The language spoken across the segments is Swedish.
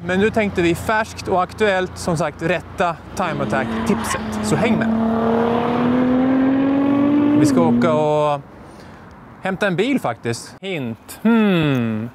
men nu tänkte vi färskt och aktuellt som sagt rätta Time Attack-tipset. Så häng med! Vi ska åka och hämta en bil faktiskt. Hint. Vill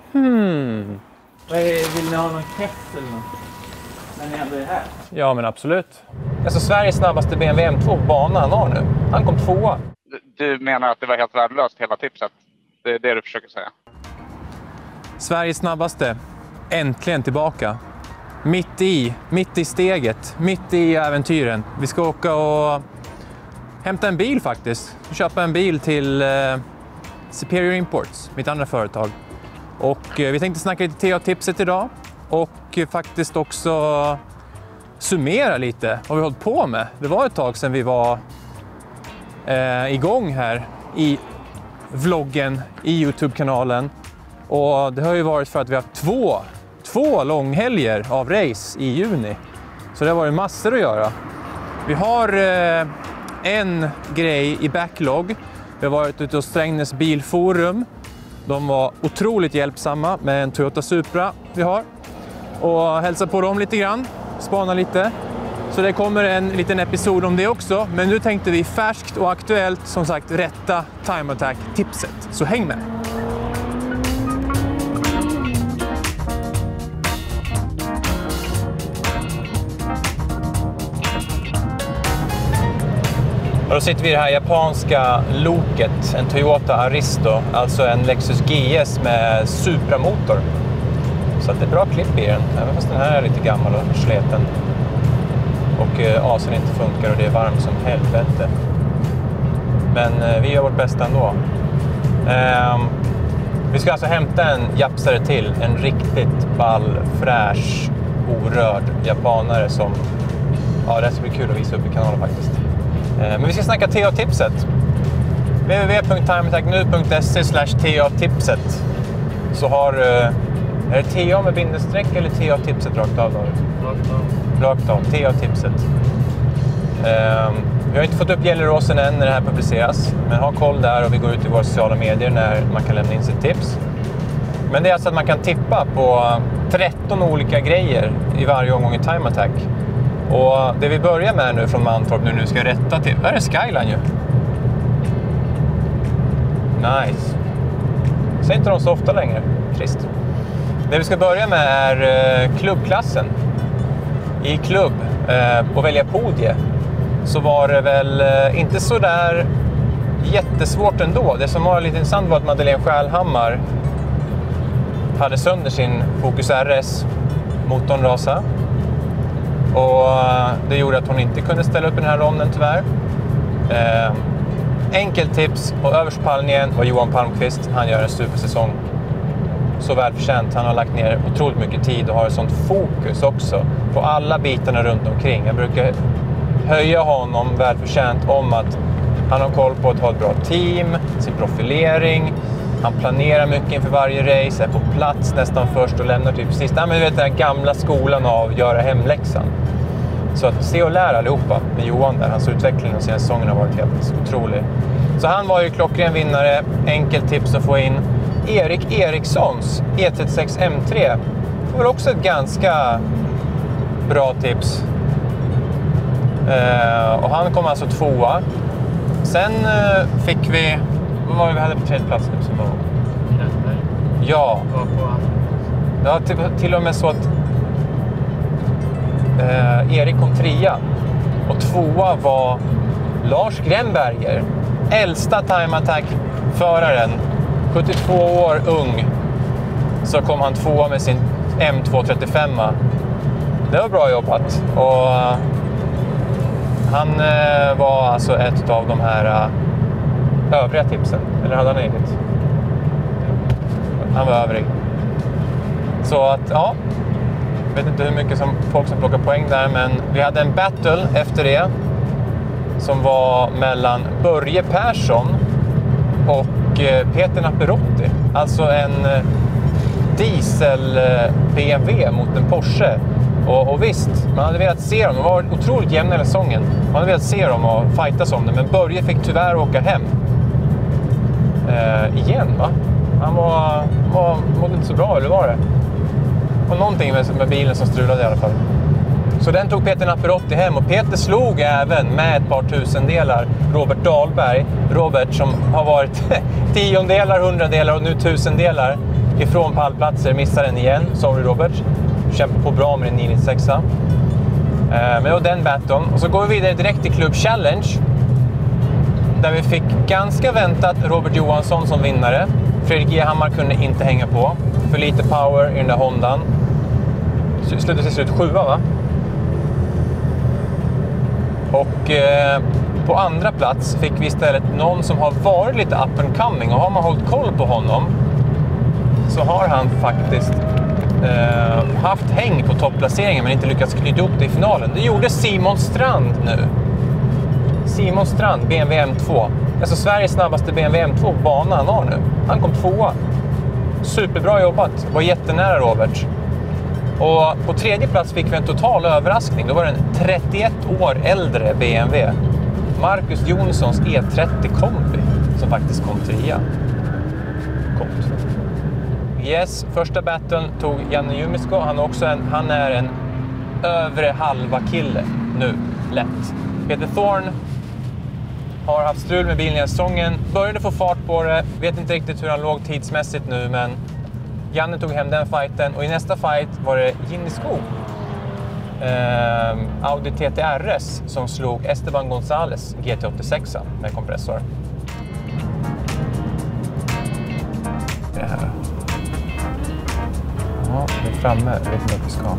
ni ha någon keff eller något? När ni ändå är här? Ja, men absolut. Alltså Sveriges snabbaste BMW M2 på banan han har nu. Han kom 2. Du menar att det var helt värdelöst hela tipset? Det är det du försöker säga? Sveriges snabbaste. Äntligen tillbaka. Mitt i steget. Mitt i äventyren. Vi ska åka och hämta en bil faktiskt. Köpa en bil till Superior Imports, mitt andra företag. Och vi tänkte snacka lite TA-tipset idag. Och faktiskt också summera lite vad vi hållit på med. Det var ett tag sedan vi var igång här i vloggen, i YouTube-kanalen. Och det har ju varit för att vi har haft två långhelger av race i juni. Så det har varit massor att göra. Vi har en grej i backlog. Vi har varit ute hos Strängnäs Bilforum. De var otroligt hjälpsamma med en Toyota Supra vi har. Och hälsa på dem lite grann, spana lite. Så det kommer en liten episod om det också. Men nu tänkte vi färskt och aktuellt som sagt rätta Time Attack-tipset. Så häng med! Och då sitter vi i det här japanska loket, en Toyota Aristo, alltså en Lexus GS med Supra-motor. Så att det är bra klipp i den, även fast den här är lite gammal och sleten. Och AC:n inte funkar och det är varmt som helvete. Men vi gör vårt bästa ändå. Vi ska alltså hämta en japsare till, en riktigt ball, fräsch, orörd japanare som... Ja, det ska bli kul att visa upp i kanalen faktiskt. Men vi ska snacka TA-tipset. www.timeattacknu.se/TA-tipset. Så har... Är det TA med bindestreck eller TA-tipset rakt av? Rakt av, TA-tipset. Vi har inte fått upp Gelleråsen än när det här publiceras. Men ha koll där och vi går ut i våra sociala medier när man kan lämna in sitt tips. Men det är alltså att man kan tippa på 13 olika grejer i varje omgång i Time Attack. Och det vi börjar med nu från Mantorp nu ska rätta till... Här är Skyline ju. Nice. Ser inte de så ofta längre. Trist. Det vi ska börja med är klubbklassen. I klubb och välja podie så var det väl inte så där jättesvårt ändå. Det som var lite intressant var att Madeleine Skälhammar hade sönder sin Focus RS. Motorn rasa. Och det gjorde att hon inte kunde ställa upp i den här ronden tyvärr. Enkelt tips och överst på pallen var Johan Palmqvist. Han gör en supersäsong. Så välförtjänt. Han har lagt ner otroligt mycket tid och har ett sånt fokus också på alla bitarna runt omkring. Jag brukar höja honom välförtjänt om att han har koll på att ha ett bra team, sin profilering. Han planerar mycket inför varje race, är på plats nästan först och lämnar typ sist. Men du vet den här gamla skolan av göra hemläxan. Så att se och lära allihopa med Johan där. Hans utveckling och sina säsonger har varit helt otrolig. Så han var ju klockren vinnare. Enkelt tips att få in. Erik Erikssons E36 M3. Det var också ett ganska bra tips. Och han kom alltså 2:a. Sen fick vi... Vad var det vi hade på tredje plats nu som var? Ja. Det var till och med så att Erik kom 3:a. Och 2:a var Lars Gremberger. Äldsta Time Attack-föraren. 72 år ung. Så kom han 2:a med sin M235. Det var bra jobbat. Och han var alltså ett av de här övriga tipsen. Eller hade han eget? Han var övrig. Så att, ja. Jag vet inte hur mycket som folk som plockar poäng där. Men vi hade en battle efter det. Som var mellan Börje Persson och Peter Napperotti. Alltså en diesel BMW mot en Porsche. Och visst, man hade velat se dem. De var otroligt jämna hela säsongen. Man hade velat se dem och fightas om det. Men Börje fick tyvärr åka hem. Igen va? Han mådde inte så bra, eller var det? var någonting med bilen som strulade i alla fall. Så den tog Peter Napperotti hem, och Peter slog även med ett par tusendelar Robert Dahlberg. Robert som har varit tiondelar, hundradelar och nu tusendelar ifrån pallplatser. Missar den igen, sorry Robert. Kämpar på bra med den 996. Men det var den battlen. Och så går vi vidare direkt till Club Challenge. Där vi fick ganska väntat Robert Johansson som vinnare. Fredrik Gehammar kunde inte hänga på. För lite power i den där Hondan. Slutade till slut 7 va? Och på andra plats fick vi istället någon som har varit lite up and coming. Och har man hållit koll på honom så har han faktiskt haft häng på topplaceringen men inte lyckats knyta ihop det i finalen. Det gjorde Simon Strand nu. Simon Strand, BMW M2. Alltså Sveriges snabbaste BMW M2-bana han har nu. Han kom 2:a. Superbra jobbat. Var jättenära Robert. Och på tredje plats fick vi en total överraskning. Då var det en 31 år äldre BMW. Marcus Jonssons E30 kombi som faktiskt kom 3:a. Coolt. Yes, första battlen tog Janne Jumisko. Han är en övre halva kille nu, lätt. Peter Thorne har haft strul med bilen i säsongen. Började få fart på det. Vet inte riktigt hur han låg tidsmässigt nu, men Janne tog hem den fighten. Och i nästa fight var det Ginny Skog. Audi TT-RS som slog Esteban González GT86 med kompressor. Det här. Ja, det är framme. Jag vet inte vad vi ska.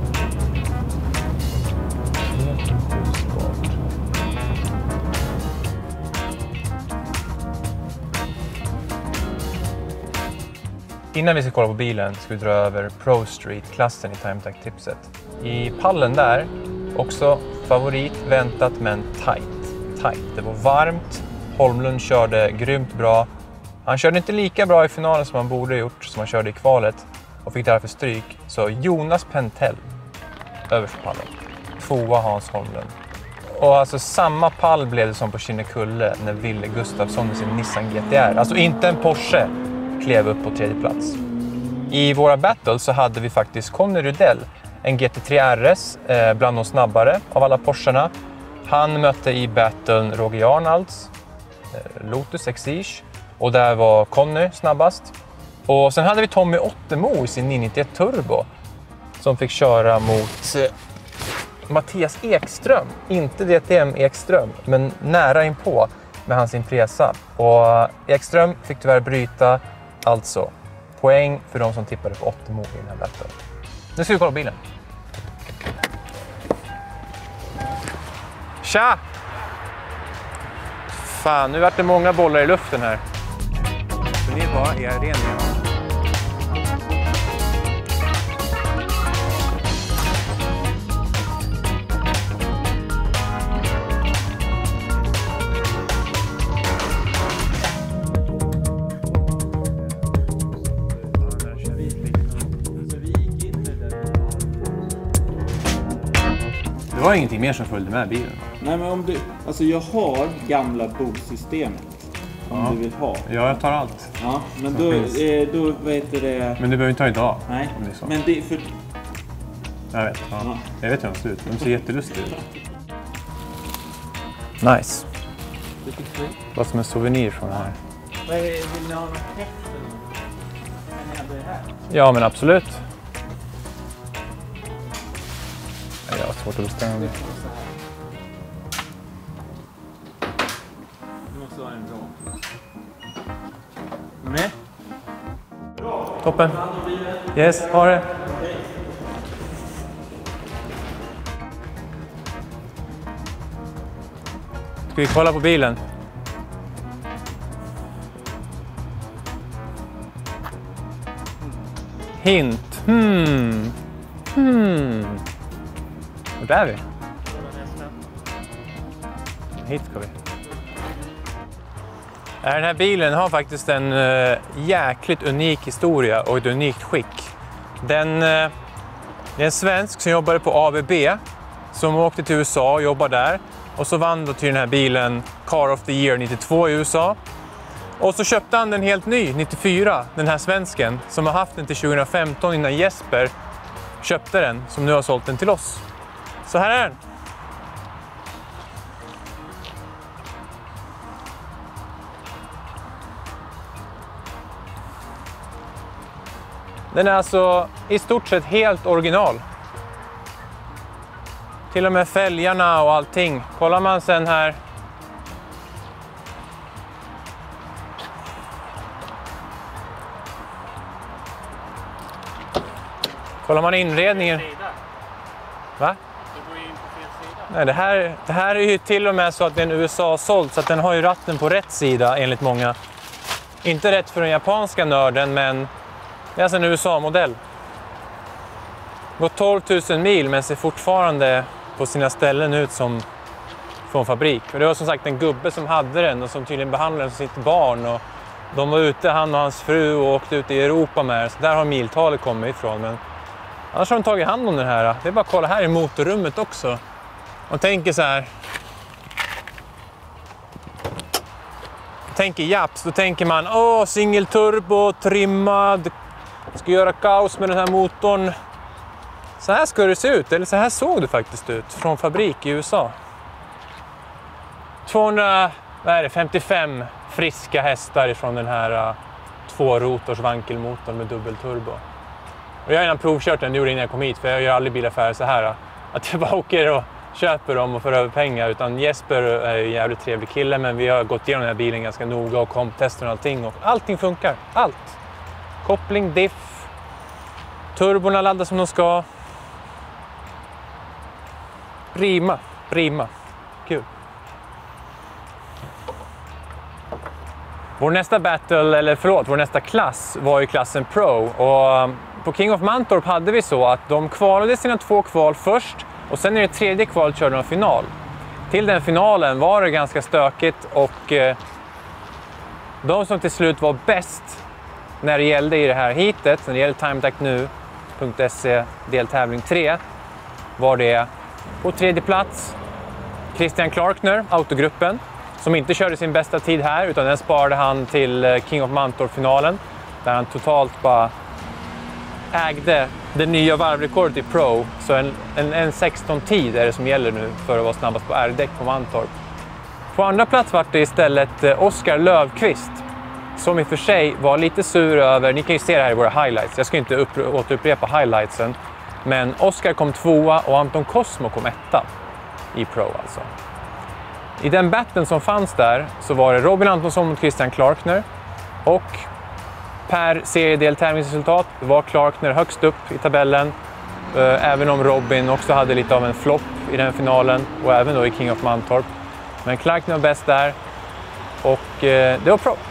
Innan vi ska kolla på bilen ska vi dra över Pro Street-klassen i Time Attack-tipset. I pallen där, också favorit, väntat men tight. Det var varmt, Holmlund körde grymt bra. Han körde inte lika bra i finalen som han borde gjort, som han körde i kvalet. Och fick därför stryk. Så Jonas Pentel överst på pallen. 2:a Hans Holmlund. Och alltså samma pall blev det som på Kinnekulle när Ville Gustafsson med sin Nissan GTR. Alltså inte en Porsche klev upp på tredje plats. I våra battles så hade vi faktiskt Conny Rydell. En GT3 RS bland de snabbare av alla Porscharna. Han mötte i battlen Roger Arnalds Lotus Exige. Och där var Conny snabbast. Och sen hade vi Tommy Ottemo i sin 991 Turbo som fick köra mot Mattias Ekström. Inte DTM Ekström, men nära inpå med hans Impresa. Och Ekström fick tyvärr bryta, alltså poäng för de som tippade på Ottemo i den här battlen. Nu ska vi kolla på bilen. Tja! Fan, nu vart det många bollar i luften här. Så ni bara är ren igen. Det var ingenting mer som följde med bilen. Nej, men om du... Alltså jag har gamla bogsystemet. Om du vill ha. Ja, jag tar allt. Ja, men då vad heter det... Men du behöver inte ta idag. Nej, om det är så. men det är för... Jag vet, ja. Ja. Jag vet hur de ser ut. De ser jättelustiga ut. Nice. Vad som en souvenir från det här. Vill ni ha något häften? Ja, men absolut. Jag har svårt att bestämma mig. Du måste ha en bra. Med? Toppen. Yes, ha det. Ska vi kolla på bilen? Hint. Vart är vi? Hit ska vi. Den här bilen har faktiskt en jäkligt unik historia och ett unikt skick. Det är en svensk som jobbade på ABB som åkte till USA och jobbade där. Och så vann då till den här bilen Car of the Year 92 i USA. Och så köpte han den helt ny, 94, den här svensken, som har haft den till 2015 innan Jesper köpte den, som nu har sålt den till oss. Så här är den. Den är alltså i stort sett helt original. Till och med fälgarna och allting. Kollar man sen här. Kollar man inredningen. Va? Nej, det här är ju till och med så att det är en USA-såld, så att den har ju ratten på rätt sida enligt många. Inte rätt för den japanska nörden, men det är alltså en USA-modell. Gått 12 000 mil men ser fortfarande på sina ställen ut som från fabrik. Och det var som sagt en gubbe som hade den och som tydligen behandlade den som sitt barn. Och de var ute, han och hans fru, och åkte ut i Europa med den. Så där har miltalet kommit ifrån. Men annars har de tagit hand om den här. Det är bara att kolla här i motorrummet också. Och tänker så här. Tänker Japs, då tänker man singelturbo, trimmad, ska göra kaos med den här motorn. Så här ska det se ut, eller så här såg det faktiskt ut från fabrik i USA. 255 friska hästar ifrån den här 2-rotors vankelmotorn med dubbelturbo. Och jag har redan provkört den, det gjorde innan jag kom hit, för jag gör aldrig bilaffärer så här. Att jag bara åker och köper dem och får över pengar. Utan Jesper är en jävligt trevlig kille, men vi har gått igenom den här bilen ganska noga och komptester och allting. Och allting funkar, allt. Koppling, diff, turborna laddar som de ska. Prima. Kul. Vår nästa vår nästa klass var ju klassen Pro. Och på King of Mantorp hade vi så att de kvalade sina 2 kval först. Och sen i det 3:e kvalet körde de final. Till den finalen var det ganska stökigt. Och de som till slut var bäst när det gällde i det här heatet, när det gäller TimeAttackNu.se deltävling 3, var det på 3:e plats Christian Clarkner, autogruppen, som inte körde sin bästa tid här, utan den sparade han till King of Mantorp-finalen, där han totalt bara ägde det nya varvrekordet i Pro. Så en 16-tid är det som gäller nu för att vara snabbast på R-däck på Mantorp. På andra plats var det istället Oskar Lövqvist, som i för sig var lite sur över, ni kan ju se det här i våra highlights, jag ska inte återupprepa highlightsen, men Oskar kom 2:a och Anton Cosmo kom 1:a i Pro alltså. I den battlen som fanns där så var det Robin Antonsson mot Christian Clarkner, och per seriedeltävlingsresultat var Clarkner högst upp i tabellen, även om Robin också hade lite av en flopp i den finalen och även då i King of Mantorp. Men Clarkner var bäst där, och det var Pro.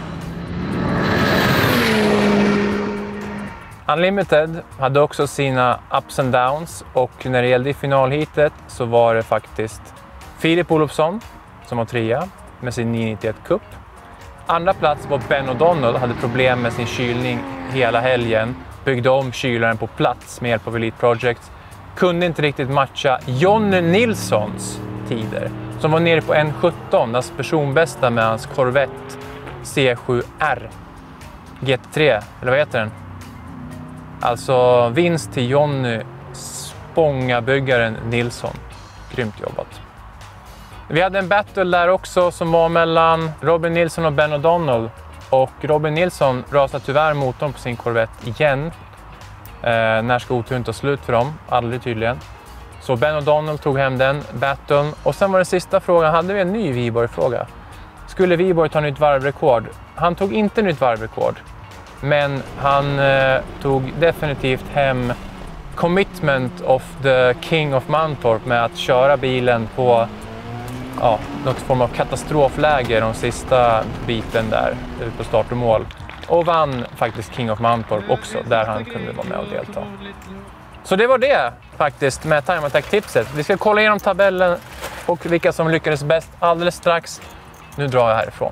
Unlimited hade också sina ups and downs, och när det gällde i finalhitet så var det faktiskt Filip Olofsson som var 3:a med sin 991 Cup. Andra plats var Ben O'Donnell, hade problem med sin kylning hela helgen. Byggde om kylaren på plats med hjälp av Elite Project. Kunde inte riktigt matcha John Nilssons tider, som var nere på 1:17, alltså personbästa med hans Corvette C7R GT3, eller vad heter den? Alltså vinst till Jonny Spångabyggaren Nilsson. Grymt jobbat. Vi hade en battle där också som var mellan Robin Nilsson och Ben O'Donnell. Och Robin Nilsson rasade tyvärr motorn på sin Corvette igen. När ska oturen ta slut för dem? Aldrig tydligen. Så Ben O'Donnell tog hem den battlen. Och sen var den sista frågan, hade vi en ny Viborg-fråga. Skulle Viborg ta nytt varvrekord? Han tog inte nytt varvrekord. Men han tog definitivt hem commitment of the King of Mantorp med att köra bilen på något form av katastrofläge de sista biten där på start och mål. Och vann faktiskt King of Mantorp också, där han kunde vara med och delta. Så det var det faktiskt med Time Attack-tipset. Vi ska kolla igenom tabellen och vilka som lyckades bäst alldeles strax. Nu drar jag härifrån.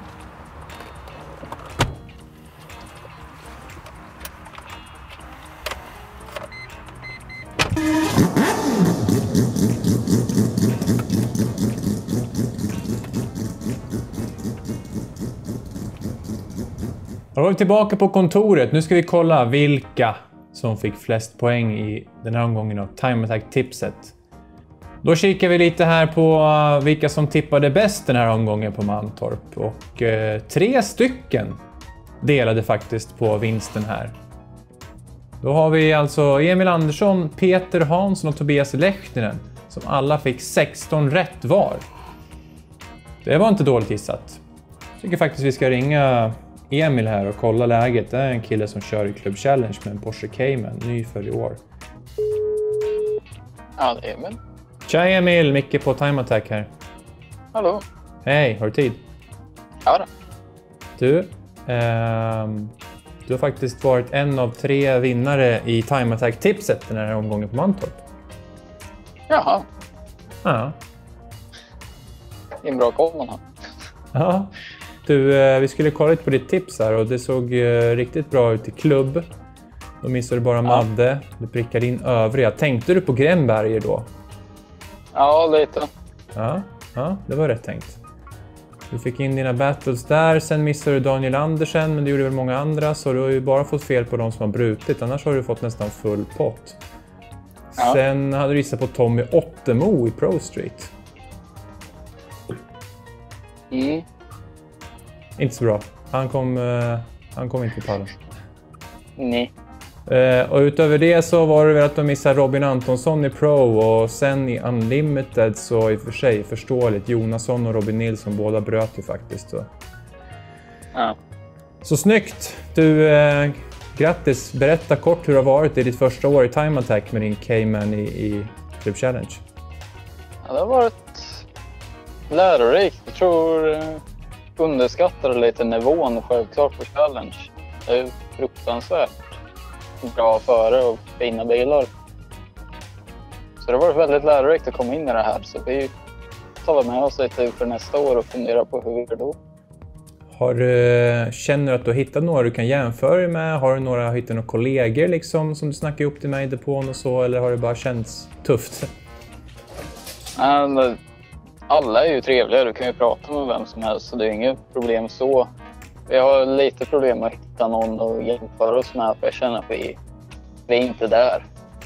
Då var vi tillbaka på kontoret. Nu ska vi kolla vilka som fick flest poäng i den här omgången av Time Attack-tipset. Då kikar vi lite här på vilka som tippade bäst den här omgången på Mantorp. Och 3 stycken delade faktiskt på vinsten här. Då har vi alltså Emil Andersson, Peter Hansson och Tobias Lehtinen som alla fick 16 rätt var. Det var inte dåligt gissat. Jag tycker faktiskt vi ska ringa Emil här och kolla läget. Det är en kille som kör i Club Challenge med en Porsche Cayman, ny för i år. Ja, det är Emil. Tja Emil, Micke på Time Attack här. Hallå. Hej, har du tid? Ja då. Du har faktiskt varit en av 3 vinnare i Time Attack-tipset den här omgången på Mantorp. Jaha. Ja. Det är en bra koll man har. Ja. Du, vi skulle kolla lite på ditt tips här och det såg riktigt bra ut i klubb. Då missade du bara Madde. Du prickade in övriga. Tänkte du på Gränberger då? Ja, lite. Ja, det var rätt tänkt. Du fick in dina battles där. Sen missade du Daniel Andersen, men det gjorde väl många andra. Så du har ju bara fått fel på de som har brutit. Annars har du fått nästan full pott. Ja. Sen hade du gissat på Tommy Ottemo i Pro Street. Mm. Inte så bra. Han kom inte på pallen. Nej. Och utöver det så var det väl att de missade Robin Antonsson i Pro och sen i Unlimited så i och för sig förståeligt. Jonasson och Robin Nilsson båda bröt ju faktiskt. Så. Ja. Så snyggt! Du, grattis! Berätta kort hur det har varit i ditt första år i Time Attack med din Cayman i Club Challenge. Ja, det har varit lärorikt. Jag tror underskattade lite nivån självklart på Challenge. Det är ju fruktansvärt bra före och fina bilar. Så det har varit väldigt lärorikt att komma in i det här. Så vi tar med oss lite för nästa år och funderar på hur vi gör då. Känner du att du har hittat några du kan jämföra dig med? Har du hittat några kollegor liksom, som du snackar upp till mig i depån och så? Eller har det bara känts tufft? Alla är ju trevliga. Du kan ju prata med vem som helst. Så det är inget problem så. Vi har lite problem att hitta någon att jämföra oss med. För jag känner att vi är inte där.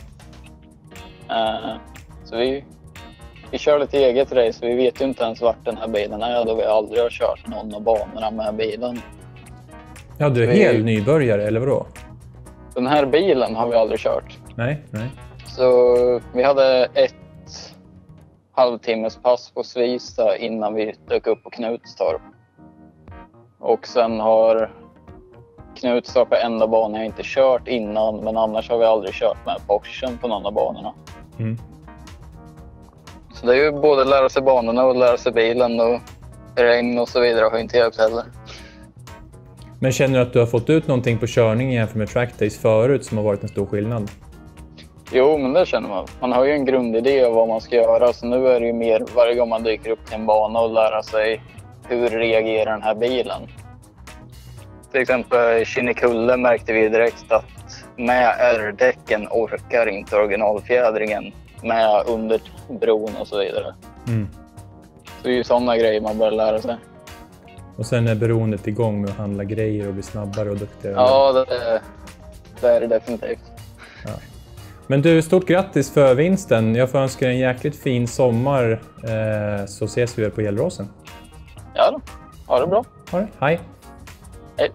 Så vi kör lite eget race. Vi vet ju inte ens vart den här bilen är. Då vi aldrig har kört någon av banorna med bilen. Ja, du är helt nybörjare, eller vadå? Den här bilen har vi aldrig kört. Nej. Så vi hade ett halvtimmes pass på Svista innan vi dök upp på Knutstorp. Och sen har Knutstorp enda banan jag inte kört innan. Men annars har vi aldrig kört med Porschen på någon av banorna. Mm. Så det är ju både lära sig banorna och lära sig bilen och regn och så vidare har inte hjälpt heller. Men känner du att du har fått ut någonting på körningen jämfört med trackdays förut som har varit en stor skillnad? Jo, men det känner man. Man har ju en grundidé av vad man ska göra. Så nu är det ju mer varje gång man dyker upp till en bana och lära sig hur reagerar den här bilen. Till exempel Kinnekulle märkte vi direkt att med R-däcken orkar inte originalfjädringen med under bron och så vidare. Mm. Så det är ju sådana grejer man bör lära sig. Och sen är beroendet igång med att handla grejer och bli snabbare och duktigare. Ja, det är det definitivt. Ja. Men du, stort grattis för vinsten. Jag får önska en jäkligt fin sommar. Så ses vi på Gelleråsen. Ja då, ha det bra. Ha det, hej. Hej.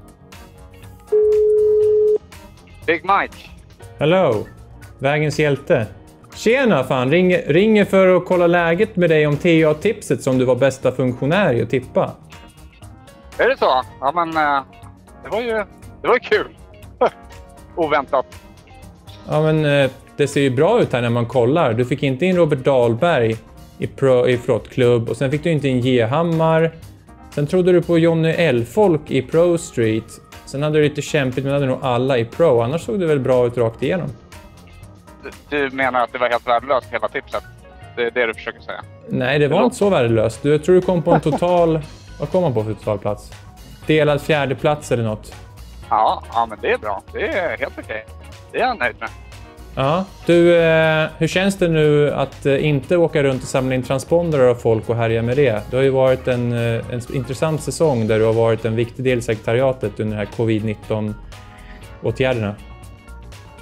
Big Mike. Hello, vägens hjälte. Tjena fan, ringer för att kolla läget med dig om TA-tipset som du var bästa funktionär i att tippa. Är det så? Ja, men det var ju kul. Oväntat. Ja, men det ser ju bra ut här när man kollar. Du fick inte in Robert Dahlberg i Frottklubb och sen fick du inte in Gehammar. Sen trodde du på Johnny Elfolk i Pro Street. Sen hade du lite kämpigt men hade nog alla i Pro. Annars såg det väl bra ut rakt igenom. Du menar att det var helt värdelöst hela tipset? Det är det du försöker säga? Nej, det var inte så värdelöst. Jag tror du kom på en total... Vad kom man på för totalplats? Delad 4:e plats eller något. Ja, men det är bra. Det är helt okej. Det är jag nöjd med. Ja, du, hur känns det nu att inte åka runt och samla in transpondrar av folk och härja med det? Det har ju varit en intressant säsong där du har varit en viktig del i sekretariatet under den här covid-19-åtgärderna.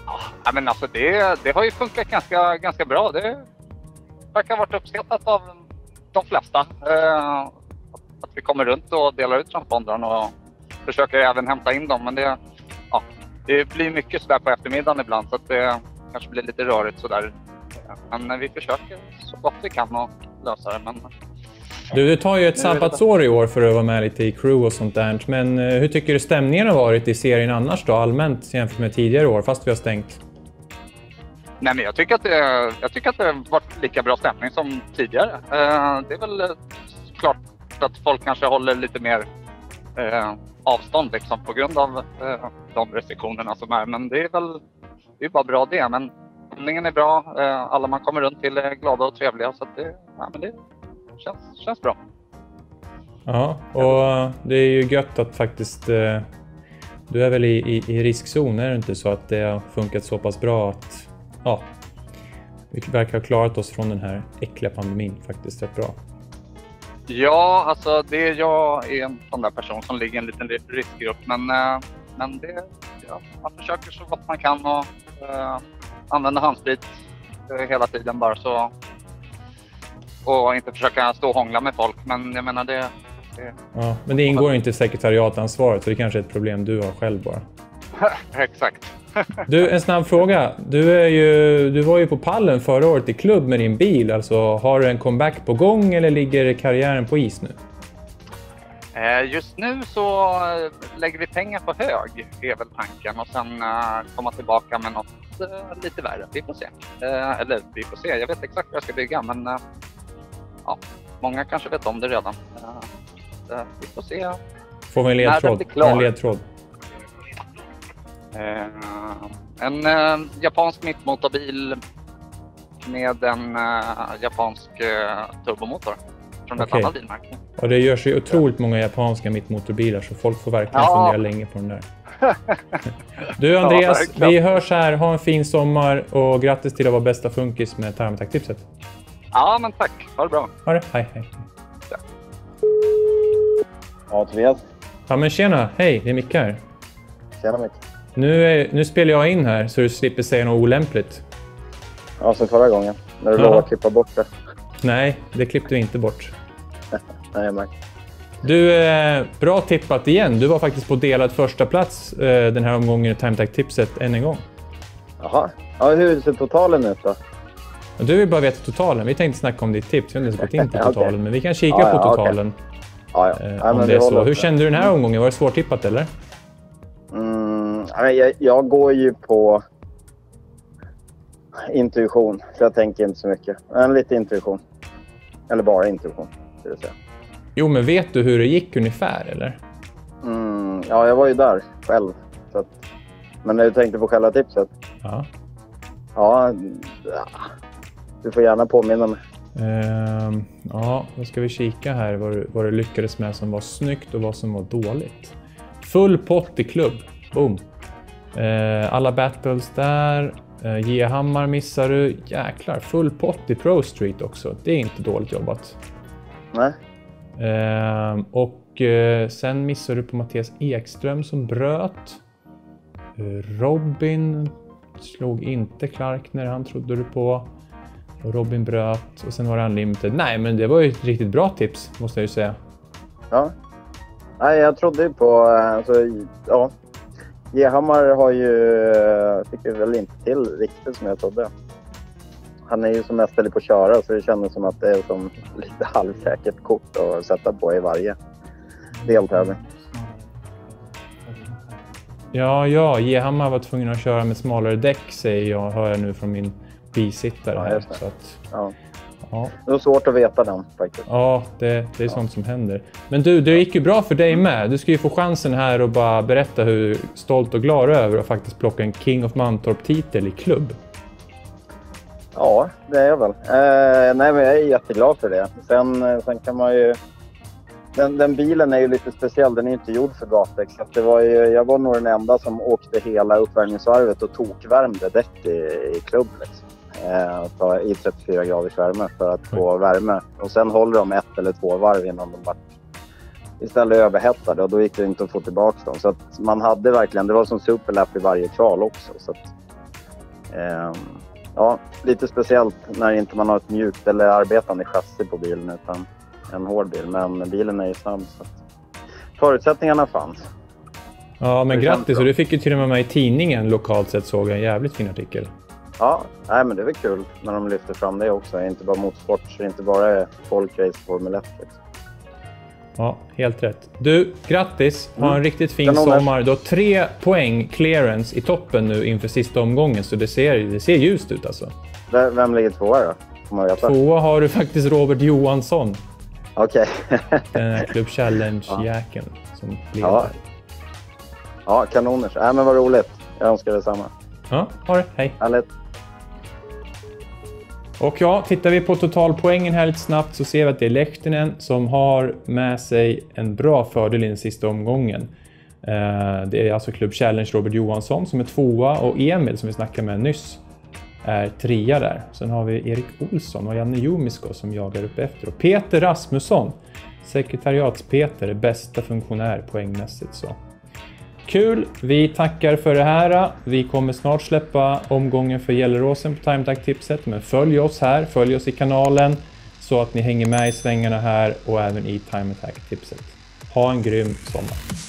Ja, men alltså det har ju funkat ganska bra. Det verkar ha varit uppskattat av de flesta. Att vi kommer runt och delar ut transpondrar och försöker även hämta in dem. Men det blir mycket sådär på eftermiddagen ibland, så att det kanske blir lite rörigt sådär. Men vi försöker så gott vi kan att lösa det. Men Du tar ju ett sabbatsår i år för att vara med lite i crew och sånt där. Men hur tycker du stämningen har varit i serien annars då, allmänt jämfört med tidigare år, fast vi har stängt? Nej, men jag tycker att det har varit lika bra stämning som tidigare. Det är väl klart att folk kanske håller lite mer avstånd liksom, på grund av de restriktionerna som är. Men det är bara bra det. Men stämningen är bra. Alla man kommer runt till är glada och trevliga. Så att det känns bra. Ja, och det är ju gött att faktiskt... Du är väl i riskzon, är det inte så att det har funkat så pass bra att... Ja, vi verkar ha klarat oss från den här äckliga pandemin faktiskt rätt bra. Ja, alltså jag är en sån där person som ligger i en liten riskgrupp. Men man försöker så gott man kan och använda handsprit hela tiden bara så. Och inte försöka stå och hångla med folk. Men jag menar det... Ja, men det ingår inte i sekretariatansvaret, så det kanske är ett problem du har själv bara. Exakt. Du, en snabb fråga. Du var ju på pallen förra året i klubb med din bil. Alltså, har du en comeback på gång eller ligger karriären på is nu? Just nu så lägger vi pengar på hög, är väl tanken. Och sen komma tillbaka med något lite värre. Vi får se. Eller vi får se. Jag vet exakt vad jag ska bygga, men många kanske vet om det redan. Vi får se. Får vi en ledtråd? En japansk mittmotorbil med en japansk turbomotor från ett annat bilmärke. Och det görs ju otroligt många japanska mittmotorbilar, så folk får verkligen fundera länge på den där. Du Andreas, vi hörs här. Ha en fin sommar och grattis till att vara bästa funkis med Tarmattack-tipset. Ja, men tack. Ha det bra. Ha det. Hej. Ja, Tobias. Ja, men tjena. Hej, det är Micke här. Tjena Micke. Nu spelar jag in här så du slipper säga något olämpligt. Ja, som förra gången. När du lovade att klippa bort det. Nej, det klippte vi inte bort. Nej, jag märker. Du, bra tippat igen. Du var faktiskt på delad första plats den här omgången i Tarmattack-tipset än en gång. Jaha. Ja, hur ser totalen ut då? Du vill bara veta totalen. Vi tänkte snacka om ditt tips. Vi har inte gått in på totalen, okay. Men vi kan kika på totalen. Okay. Om det är så. Hur kände du den här omgången? Var det svårtippat eller? Jag går ju på intuition. Så jag tänker inte så mycket. Men lite intuition. Eller bara intuition, ska jag säga. Jo, men vet du hur det gick ungefär, eller? Ja, jag var ju där själv. Så att, men när du tänkte på själva tipset? Ja. Ja, du får gärna påminna mig. Ja, då ska vi kika här vad du lyckades med som var snyggt och vad som var dåligt. Full pott i klubb. Boom. Alla battles där. Gehammar missar du. Jäklar, full pott i Pro Street också. Det är inte dåligt jobbat. Nej. Och sen missar du på Mattias Ekström som bröt. Robin slog inte Clark när han trodde du på. Och Robin bröt. Och sen var det Unlimited. Nej, men det var ju ett riktigt bra tips, måste jag ju säga. Ja. Nej, jag trodde ju på... Alltså, ja. Gehammar har fick ju väl inte till riktigt som jag trodde. Han är ju som mest på att köra, så det kändes som att det är som lite halvsäkert kort att sätta på i varje deltävling. Ja, Gehammar var tvungen att köra med smalare däck, hör jag nu från min bisittare här. Så att, ja. Det var svårt att veta den faktiskt. Ja, det är sånt som händer. Men du, det gick ju bra för dig med. Du ska ju få chansen här och bara berätta hur stolt och glad du är över att faktiskt plocka en King of Mantorp-titel i klubb. Ja, det är jag väl. Nej, men jag är jätteglad för det. Sen kan man ju... Den bilen är ju lite speciell. Den är inte gjord för gatdäck. Jag var nog den enda som åkte hela uppvärmningsvarvet och tokvärmde däck i klubb. Liksom. I 34 graders värme för att få värme. Och sen håller de 1 eller 2 varv innan de var istället överhettade. Och då gick det inte att få tillbaka dem. Så att man hade verkligen... Det var som superlap i varje kval också. Så att Ja, lite speciellt när inte man har ett mjukt eller arbetande chassi på bilen utan en hård bil. Men bilen är ju snabb så att förutsättningarna fanns. Ja, men grattis. Och du fick ju till och med i tidningen lokalt sett, såg jag en jävligt fin artikel. Ja, nej, men det är väl kul när de lyfter fram det också. Inte bara motorsport, så inte bara folkrace Formel 1 liksom. Ja, helt rätt. Du, grattis. Ha en riktigt fin sommar. Du har 3 poäng clearance i toppen nu inför sista omgången. Så det ser ljust ut alltså. Vem ligger 2 då? Får man veta. 2 har du faktiskt Robert Johansson. Okej. Den här Club Challenge-jäkeln som leder. Ja. Ja, kanoners. Nej, men vad roligt. Jag önskar detsamma. Ja, ha det. Hej. Härligt. Och ja, tittar vi på totalpoängen här lite snabbt så ser vi att det är Lehtinen som har med sig en bra fördel i den sista omgången. Det är alltså Club Challenge Robert Johansson som är 2:a och Emil som vi snackade med nyss är 3:a där. Sen har vi Erik Olsson och Janne Jumisko som jagar upp efter. Och Peter Rasmusson, sekretariats-Peter, är bästa funktionär poängmässigt så. Kul, vi tackar för det här. Vi kommer snart släppa omgången för Gelleråsen på Time Attack-tipset. Men följ oss här, följ oss i kanalen så att ni hänger med i svängarna här och även i Time Attack-tipset. Ha en grym sommar!